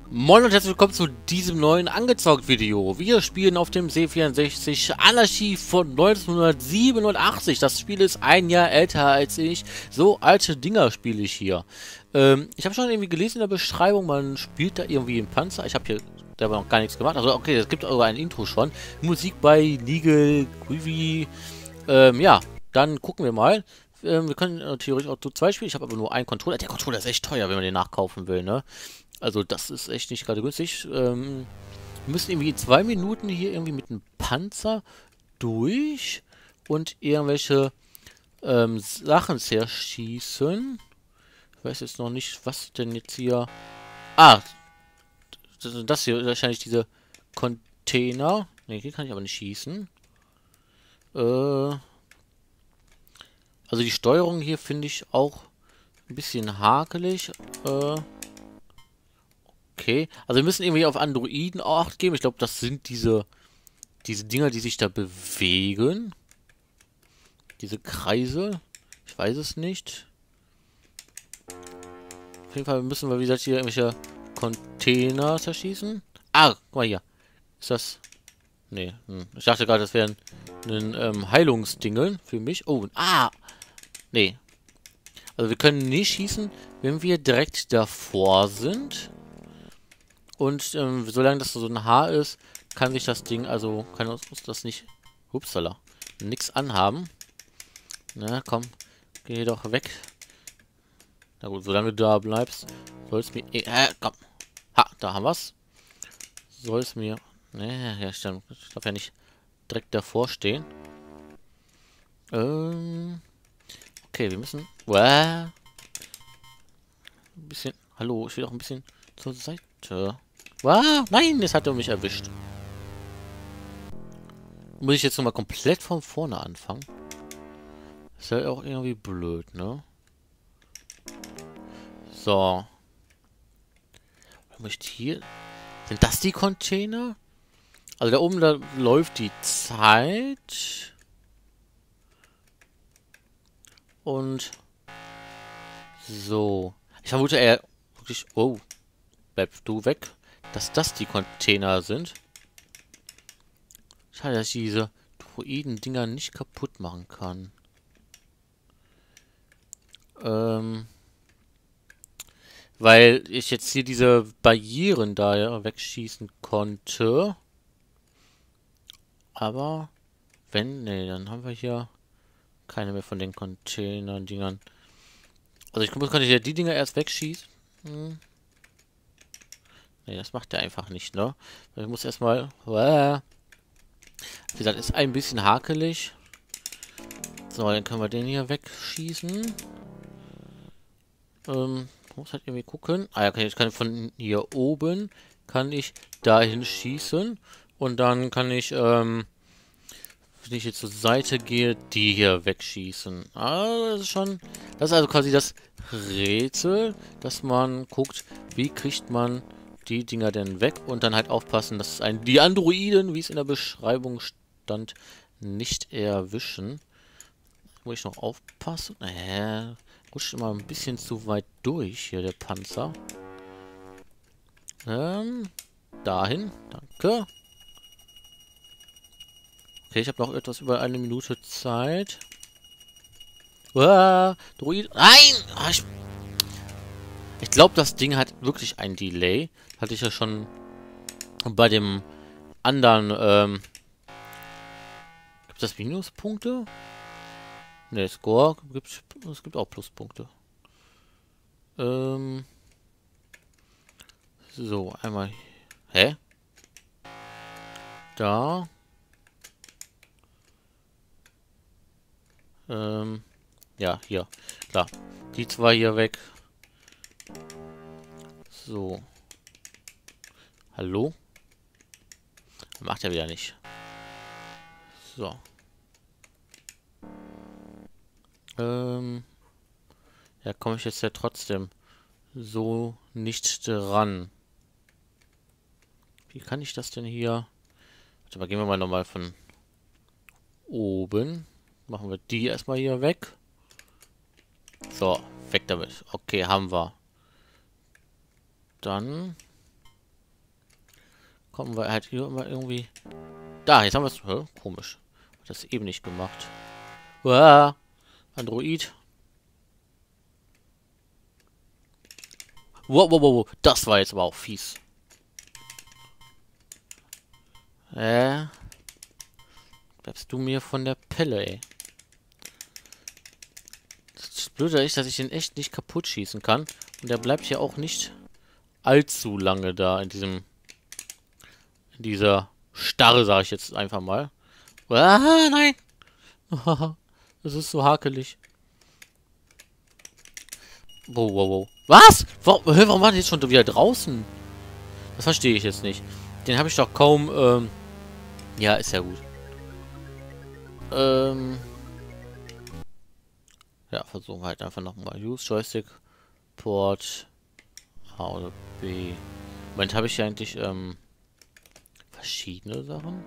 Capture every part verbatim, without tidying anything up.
Moin und herzlich willkommen zu diesem neuen Angezockt-Video. Wir spielen auf dem C vierundsechzig Anarchy von neunzehnhundertsiebenundachtzig. Das Spiel ist ein Jahr älter als ich. So alte Dinger spiele ich hier. Ähm, ich habe schon irgendwie gelesen in der Beschreibung, man spielt da irgendwie im Panzer. Ich habe hier selber noch gar nichts gemacht. Also okay, es gibt aber ein Intro schon. Musik bei Legal, Groovy. Ähm, ja, dann gucken wir mal. Ähm, wir können äh, theoretisch auch zu zweit spielen. Ich habe aber nur einen Controller. Der Controller ist echt teuer, wenn man den nachkaufen will, ne? Also das ist echt nicht gerade günstig. Ähm, wir müssen irgendwie zwei Minuten hier irgendwie mit einem Panzer durch und irgendwelche ähm, Sachen zerschießen. Ich weiß jetzt noch nicht, was denn jetzt hier... Ah, das, das hier ist wahrscheinlich diese Container. Ne, hier kann ich aber nicht schießen. Äh, also die Steuerung hier finde ich auch ein bisschen hakelig. Äh... Okay, also wir müssen irgendwie auf Androiden auch Acht geben. Ich glaube, das sind diese, diese Dinger, die sich da bewegen. Diese Kreise. Ich weiß es nicht. Auf jeden Fall müssen wir, wie gesagt, hier irgendwelche Container zerschießen. Ah, guck mal hier. Ist das... Nee, hm. Ich dachte gerade, das wären ein ähm, Heilungsdingeln für mich. Oh, ah! Nee. Also wir können nicht schießen, wenn wir direkt davor sind. Und ähm, solange das so ein Haar ist, kann sich das Ding, also kann uns das nicht, upsala, nix anhaben. Na komm, geh doch weg. Na gut, solange du da bleibst, soll es mir, äh, komm. Ha, da haben wir's. Soll es mir, ne, ja, stimmt. Ich darf ja nicht direkt davor stehen. Ähm, okay, wir müssen, uah, ein bisschen, hallo, ich will auch ein bisschen zur Seite. Wow, nein, das hat er mich erwischt. Muss ich jetzt nochmal komplett von vorne anfangen? Ist ja auch irgendwie blöd, ne? So. Muss ich hier... Sind das die Container? Also da oben, da läuft die Zeit. Und... So. Ich vermute eher wirklich... Oh. Bleib du weg. Dass das die Container sind. Schade, dass ich diese Droiden-Dinger nicht kaputt machen kann. Ähm... Weil ich jetzt hier diese Barrieren da ja wegschießen konnte. Aber wenn, nee, dann haben wir hier keine mehr von den Container-Dingern. Also ich kann ich ja die Dinger erst wegschießen. Hm. Nee, das macht er einfach nicht, ne? Ich muss erstmal... Wie gesagt, ist ein bisschen hakelig. So, dann können wir den hier wegschießen. Ähm... muss halt irgendwie gucken. Ah ja, ich kann von hier oben kann ich dahin schießen und dann kann ich, ähm, wenn ich jetzt zur Seite gehe, die hier wegschießen. Ah, das ist schon, das ist also quasi das Rätsel, dass man guckt, wie kriegt man die Dinger denn weg und dann halt aufpassen, dass ein die Androiden, wie es in der Beschreibung stand, nicht erwischen. Muss ich noch aufpassen? Äh, rutscht immer ein bisschen zu weit durch hier, der Panzer. Ähm, dahin. Danke. Okay, ich habe noch etwas über eine Minute Zeit. Uah, Druid. Nein! Ah, ich ich glaube, das Ding hat wirklich ein Delay. Hatte ich ja schon bei dem anderen, ähm... Gibt es das Minuspunkte? Ne, Score gibt es gibt auch Pluspunkte. Ähm. So, einmal. Hä? Da. Ähm. Ja, hier. Klar. Die zwei hier weg. So. Hallo? Macht er wieder nicht. So. Ähm. Ja, komme ich jetzt ja trotzdem so nicht dran. Wie kann ich das denn hier? Warte mal, gehen wir mal nochmal von oben. Machen wir die erstmal hier weg. So, weg damit. Okay, haben wir. Dann kommen wir halt hier immer irgendwie... Da, jetzt haben wir es... Hä? Komisch. Hat das eben nicht gemacht. Uah, Android. Wow, wow, wow, wow. Das war jetzt aber auch fies. Äh... Bleibst du mir von der Pelle, ey. Das Blöde ist, dass ich den echt nicht kaputt schießen kann. Und der bleibt ja auch nicht allzu lange da in diesem... In dieser Starre, sage ich jetzt einfach mal. Ah, nein! Das ist so hakelig. Wow, wow, wow. Was? Warum, warum war der jetzt schon wieder draußen? Das verstehe ich jetzt nicht. Den habe ich doch kaum... Ähm ja, ist ja gut. Ähm... Ja, versuchen wir halt einfach nochmal. Use Joystick, Port, A oder B. Moment, habe ich hier eigentlich ähm, verschiedene Sachen?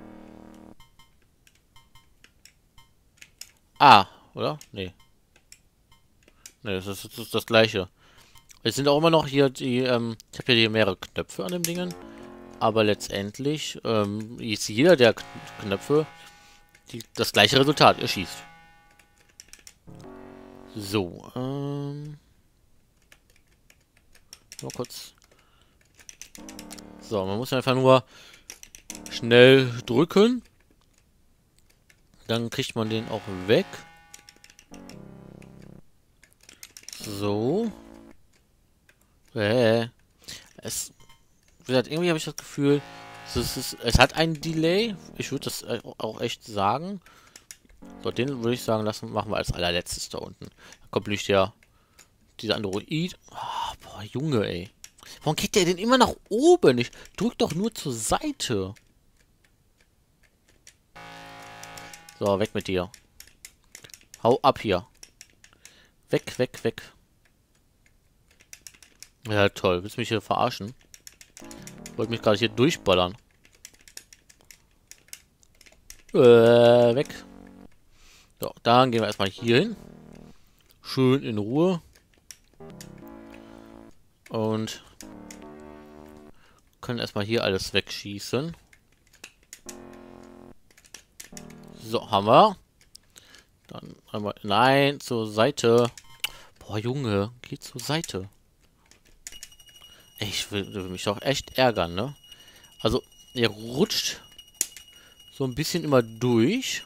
A, oder? Nee. Nee, das ist, das ist das gleiche. Es sind auch immer noch hier die, ähm, ich habe ja hier mehrere Knöpfe an dem Dingen. Aber letztendlich ähm, ist jeder der Knöpfe die, das gleiche Resultat. Ihr schießt. So, ähm... mal kurz. So, man muss einfach nur schnell drücken. Dann kriegt man den auch weg. So. Äh. Es... Wie gesagt, irgendwie habe ich das Gefühl, es, ist, es hat einen Delay. Ich würde das auch echt sagen. So, den würde ich sagen, lassen machen wir als allerletztes da unten. Dann kommt nämlich der, dieser Android. Oh, boah, Junge, ey. Warum geht der denn immer nach oben? Ich drück doch nur zur Seite. So, weg mit dir. Hau ab hier. Weg, weg, weg. Ja, toll. Willst du mich hier verarschen? Ich wollte mich gerade hier durchballern. Äh, weg. So, dann gehen wir erstmal hier hin. Schön in Ruhe. Und können erstmal hier alles wegschießen. So, haben wir. Dann einmal. Nein, zur Seite. Boah, Junge, geh zur Seite. Ich will, will mich doch echt ärgern, ne? Also, er rutscht so ein bisschen immer durch.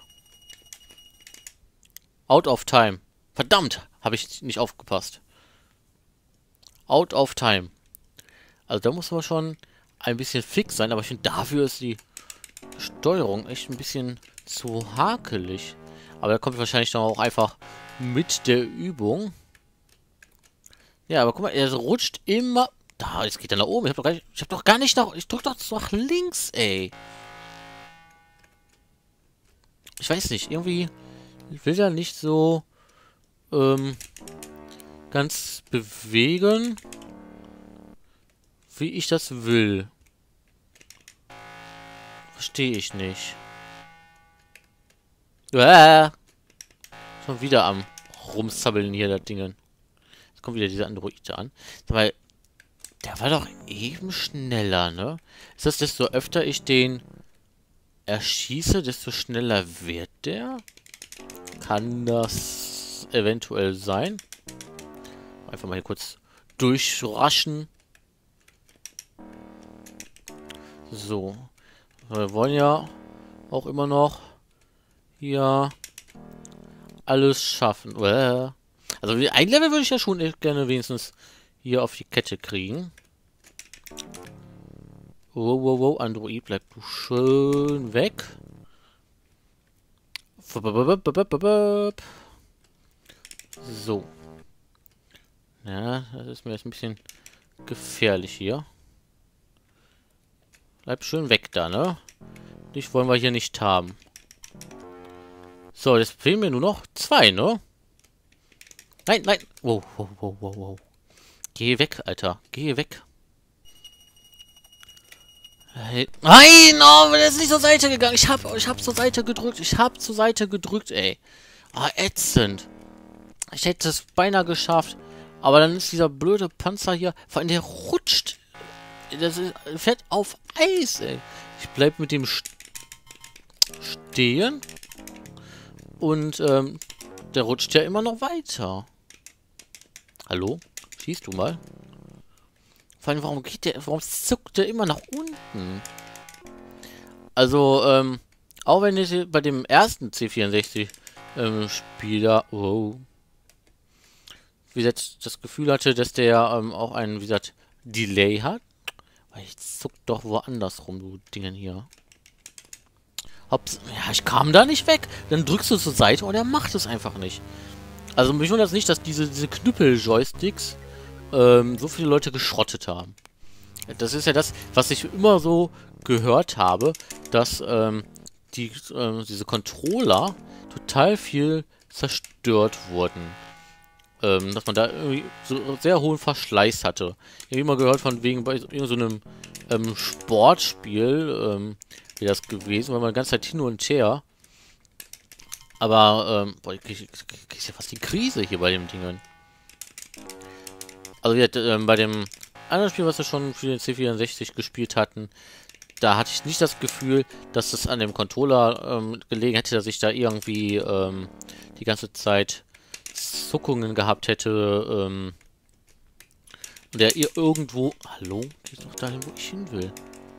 Out of time. Verdammt, habe ich nicht aufgepasst. Out of time. Also da muss man schon ein bisschen fix sein, aber ich finde, dafür ist die Steuerung echt ein bisschen zu hakelig. Aber da kommt wahrscheinlich dann auch einfach mit der Übung. Ja, aber guck mal, er rutscht immer... Da, jetzt geht er nach oben. Ich habe doch, gar nicht, ich hab doch gar nicht nach... Ich drück doch nach links, ey. Ich weiß nicht, irgendwie... Ich will ja nicht so... Ähm... ganz bewegen, wie ich das will. Verstehe ich nicht. Uah! Schon wieder am rumzappeln hier, das Ding. Jetzt kommt wieder dieser Android an. Weil der war doch eben schneller, ne? Ist das, desto öfter ich den erschieße, desto schneller wird der? Kann das eventuell sein? Einfach mal hier kurz durchraschen. So. Wir wollen ja auch immer noch hier alles schaffen. Also ein Level würde ich ja schon gerne wenigstens hier auf die Kette kriegen. Wow, wow, wow. Android, bleib du schön weg. So. Ja, das ist mir jetzt ein bisschen gefährlich hier. Bleib schön weg da, ne? Dich wollen wir hier nicht haben. So, jetzt fehlen mir nur noch zwei, ne? Nein, nein. Wow, wow, wow, wow, wow. Geh weg, Alter. Geh weg. Hey. Nein, oh, der ist nicht zur Seite gegangen. Ich hab, ich hab zur Seite gedrückt. Ich hab zur Seite gedrückt, ey. Ah, ätzend. Ich hätte es beinahe geschafft. Aber dann ist dieser blöde Panzer hier, vor allem der rutscht Das ist fett auf Eis, ey. Ich bleib mit dem st stehen. Und, ähm, der rutscht ja immer noch weiter. Hallo? Schießt du mal? Vor allem, warum geht der, warum zuckt der immer nach unten? Also, ähm, auch wenn ich bei dem ersten C vierundsechzig ähm, Spieler, wow, wie gesagt, das Gefühl hatte, dass der ähm, auch einen, wie gesagt, Delay hat. Weil ich zuck doch woanders rum, du Dingen hier. Hops, ja, ich kam da nicht weg. Dann drückst du zur Seite und er macht es einfach nicht. Also mich wundert es nicht, dass diese, diese Knüppel-Joysticks ähm, so viele Leute geschrottet haben. Das ist ja das, was ich immer so gehört habe, dass ähm, die, ähm, diese Controller total viel zerstört wurden. Ähm, dass man da irgendwie so sehr hohen Verschleiß hatte. Ich habe immer gehört von wegen bei so einem ähm, Sportspiel, ähm, wie das gewesen, weil man die ganze Zeit hin und her. Aber, ähm, boah, ich krieg, krieg, krieg ja fast die Krise hier bei dem Dingen. Also, wir, ähm, bei dem anderen Spiel, was wir schon für den C vierundsechzig gespielt hatten, da hatte ich nicht das Gefühl, dass es an dem Controller ähm, gelegen hätte, dass ich da irgendwie ähm, die ganze Zeit Zuckungen gehabt hätte. Ähm, und der ihr irgendwo... Hallo? Geht doch dahin, wo ich hin will.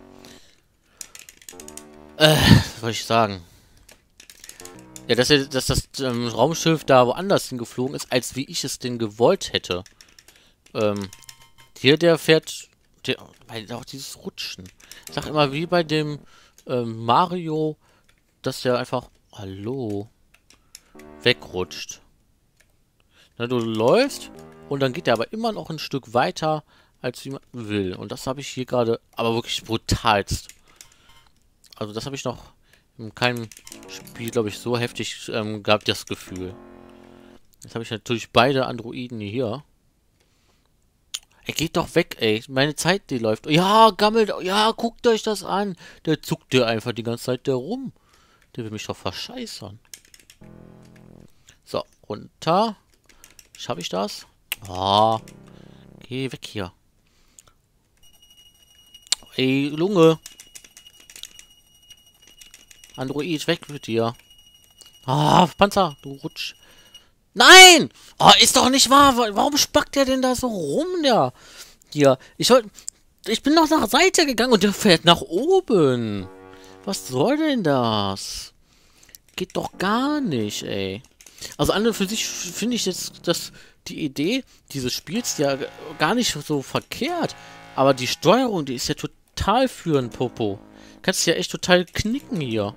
Äh, was soll ich sagen? Ja, dass, er, dass das ähm, Raumschiff da woanders hingeflogen ist, als wie ich es denn gewollt hätte. Ähm, hier der fährt... Der, weil auch dieses Rutschen. Ich sag immer, wie bei dem ähm, Mario, dass der einfach... Hallo? Wegrutscht. Na, du läufst und dann geht der aber immer noch ein Stück weiter, als wie man will. Und das habe ich hier gerade aber wirklich brutalst. Also das habe ich noch in keinem Spiel, glaube ich, so heftig ähm, gehabt, das Gefühl. Jetzt habe ich natürlich beide Androiden hier. Er geht doch weg, ey. Meine Zeit, die läuft. Ja, gammelt. Ja, guckt euch das an. Der zuckt dir einfach die ganze Zeit da rum. Der will mich doch verscheißern. So, runter. Schaffe ich das? Ah. Oh, geh weg hier. Ey, Lunge. Android, weg mit dir. Ah, Panzer, du Rutsch. Nein! Oh, ist doch nicht wahr. Warum spackt der denn da so rum, der? Hier, ich wollte... Ich bin doch nach Seite gegangen und der fährt nach oben. Was soll denn das? Geht doch gar nicht, ey. Also an und für sich finde ich jetzt, dass die Idee dieses Spiels ja gar nicht so verkehrt. Aber die Steuerung, die ist ja total für ein Popo. Kannst ja echt total knicken hier.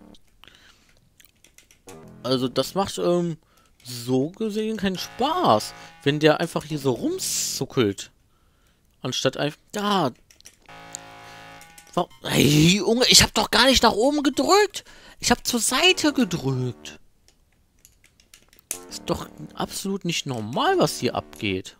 Also das macht ähm, so gesehen keinen Spaß, wenn der einfach hier so rumzuckelt. Anstatt einfach... Da. Hey, Junge, ich habe doch gar nicht nach oben gedrückt. Ich habe zur Seite gedrückt. Ist doch absolut nicht normal, was hier abgeht.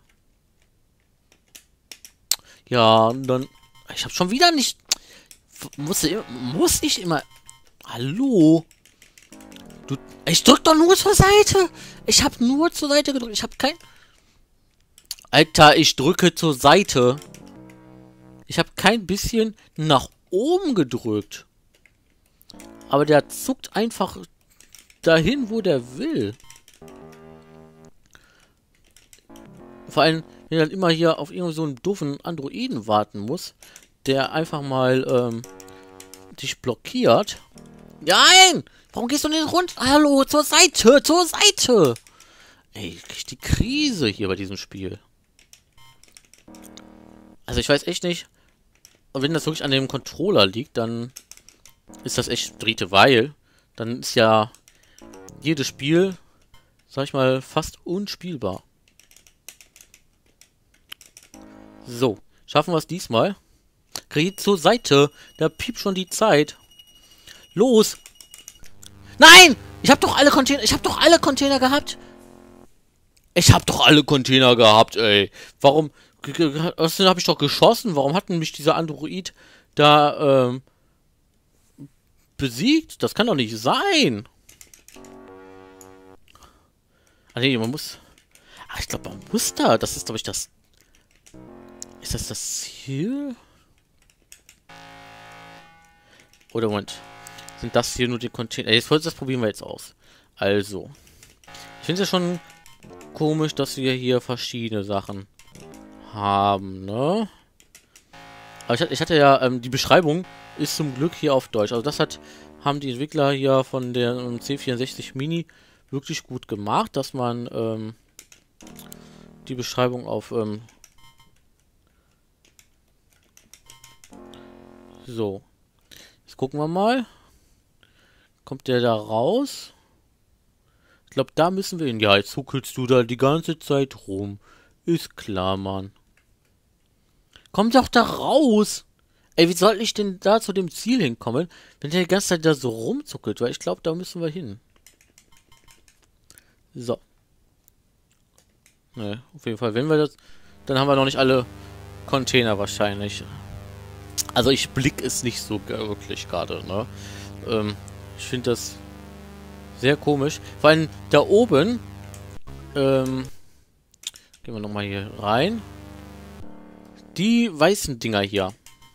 Ja, und dann... Ich habe schon wieder nicht... Muss, muss ich immer... Hallo? Du, ich drück doch nur zur Seite. Ich habe nur zur Seite gedrückt. Ich habe kein... Alter, ich drücke zur Seite. Ich habe kein bisschen nach oben gedrückt. Aber der zuckt einfach dahin, wo der will. Vor allem, wenn er dann immer hier auf irgendeinen so einen doofen Androiden warten muss, der einfach mal ähm, dich blockiert. Nein! Warum gehst du nicht runter? Hallo, zur Seite, zur Seite! Ey, ich krieg die Krise hier bei diesem Spiel. Also ich weiß echt nicht, wenn das wirklich an dem Controller liegt, dann ist das echt Dritte, weil dann ist ja jedes Spiel, sag ich mal, fast unspielbar. So, schaffen wir es diesmal. Krieg zur Seite, da piept schon die Zeit. Los! Nein! Ich hab doch alle Container, ich hab doch alle Container gehabt. Ich hab doch alle Container gehabt, ey. Warum? Außerdem habe ich doch geschossen. Warum hat denn mich dieser Android da ähm, besiegt? Das kann doch nicht sein. Ah nee, man muss... Ach, ich glaube, man muss da. Das ist, glaube ich, das... Ist das das Ziel? Oder Moment. Sind das hier nur die Container? Jetzt das probieren wir jetzt aus. Also. Ich finde es ja schon komisch, dass wir hier verschiedene Sachen haben, ne? Aber ich, ich hatte ja, ähm, die Beschreibung ist zum Glück hier auf Deutsch. Also das hat, haben die Entwickler hier von der ähm, C vierundsechzig Mini wirklich gut gemacht, dass man ähm, die Beschreibung auf ähm, so. Jetzt gucken wir mal. Kommt der da raus? Ich glaube, da müssen wir hin. Ja, jetzt zuckelst du da die ganze Zeit rum. Ist klar, Mann. Komm doch da raus! Ey, wie soll ich denn da zu dem Ziel hinkommen, wenn der die ganze Zeit da so rumzuckelt? Weil ich glaube, da müssen wir hin. So. Ne, auf jeden Fall, wenn wir das... Dann haben wir noch nicht alle Container wahrscheinlich. Also ich blick es nicht so wirklich gerade, ne? Ähm, ich finde das sehr komisch. Vor allem da oben... Ähm... Gehen wir nochmal hier rein. Die weißen Dinger hier.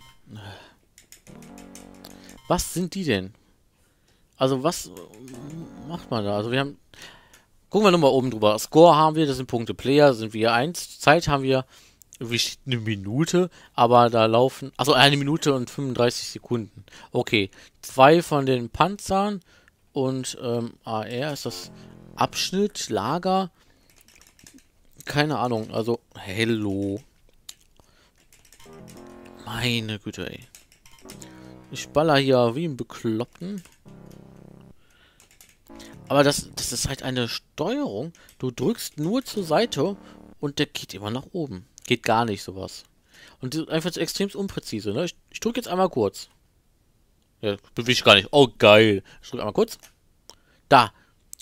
Was sind die denn? Also was macht man da? Also wir haben... Gucken wir nochmal oben drüber. Score haben wir, das sind Punkte. Player sind wir eins. Zeit haben wir eine Minute, aber da laufen... Also eine Minute und fünfunddreißig Sekunden. Okay. Zwei von den Panzern und ähm, A R ist das Abschnitt, Lager. Keine Ahnung. Also, hello. Meine Güte, ey. Ich baller hier wie ein Bekloppten. Aber das, das ist halt eine Steuerung. Du drückst nur zur Seite und der geht immer nach oben. Geht gar nicht sowas. Und das ist einfach extrem unpräzise, ne? Ich, ich drücke jetzt einmal kurz. Ja, bewege ich gar nicht. Oh, geil. Ich drücke einmal kurz. Da.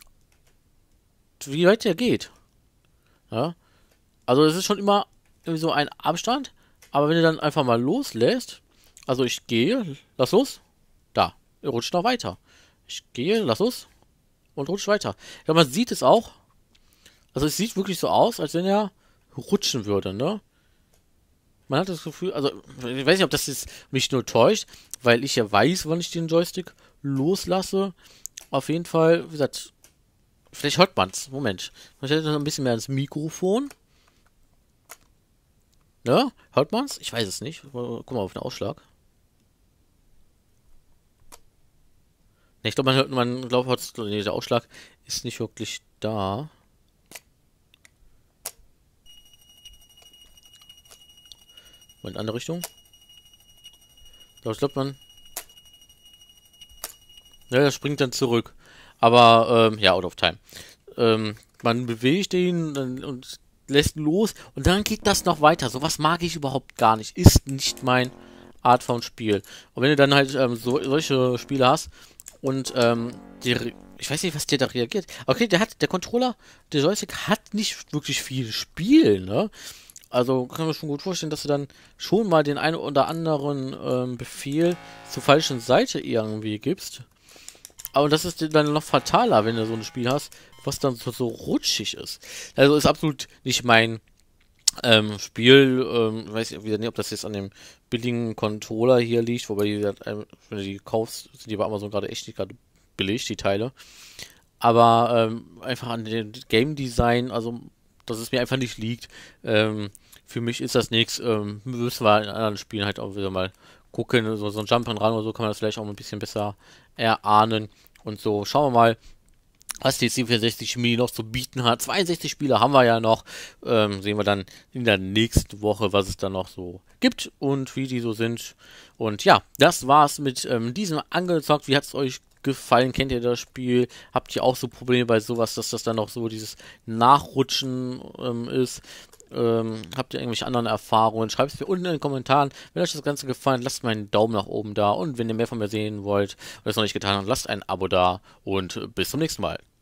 Wie weit der geht. Ja. Also es ist schon immer irgendwie so ein Abstand. Aber wenn du dann einfach mal loslässt, also ich gehe, lass los, da, er rutscht noch weiter. Ich gehe, lass los und rutscht weiter. Ja, man sieht es auch. Also es sieht wirklich so aus, als wenn er rutschen würde, ne? Man hat das Gefühl, also ich weiß nicht, ob das jetzt mich nur täuscht, weil ich ja weiß, wann ich den Joystick loslasse. Auf jeden Fall, wie gesagt, vielleicht hört man es. Moment, ich hätte noch ein bisschen mehr ans Mikrofon. Ne? Hört man's? Ich weiß es nicht. Guck mal auf den Ausschlag. Ne, ich glaube, man hört, man glaubt, nee, der Ausschlag ist nicht wirklich da. Mal in eine andere Richtung. Ich glaube, man... Ja, der springt dann zurück. Aber, ähm, ja, out of time. Ähm, man bewegt ihn und lässt los und dann geht das noch weiter. Sowas mag ich überhaupt gar nicht. Ist nicht mein Art von Spiel. Und wenn du dann halt ähm, so, solche Spiele hast und ähm, die, ich weiß nicht, was dir da reagiert. Okay, der hat, der Controller, der Joystick hat nicht wirklich viel Spiel, ne? Also kann man schon gut vorstellen, dass du dann schon mal den einen oder anderen ähm, Befehl zur falschen Seite irgendwie gibst. Aber das ist dann noch fataler, wenn du so ein Spiel hast, was dann so, so rutschig ist. Also ist absolut nicht mein ähm, Spiel. Ähm, ich weiß wieder nicht, ob das jetzt an dem billigen Controller hier liegt, wobei die, wenn du die kaufst, sind die bei Amazon gerade echt nicht gerade billig, die Teile. Aber ähm, einfach an dem Game Design, also dass es mir einfach nicht liegt. Ähm, für mich ist das nichts. Ähm, müssen wir in anderen Spielen halt auch wieder mal gucken. So, so ein Jump and Run oder so kann man das vielleicht auch ein bisschen besser erahnen. Und so, schauen wir mal, was die C vierundsechzig Mini noch zu bieten hat. zweiundsechzig Spiele haben wir ja noch. Ähm, sehen wir dann in der nächsten Woche, was es dann noch so gibt und wie die so sind. Und ja, das war's mit ähm, diesem Angezockt. Wie hat es euch gefallen? Kennt ihr das Spiel? Habt ihr auch so Probleme bei sowas, dass das dann noch so dieses Nachrutschen ähm, ist? Ähm, habt ihr irgendwelche anderen Erfahrungen? Schreibt es mir unten in den Kommentaren. Wenn euch das Ganze gefallen, lasst mir einen Daumen nach oben da. Und wenn ihr mehr von mir sehen wollt oder es noch nicht getan habt, lasst ein Abo da. Und bis zum nächsten Mal.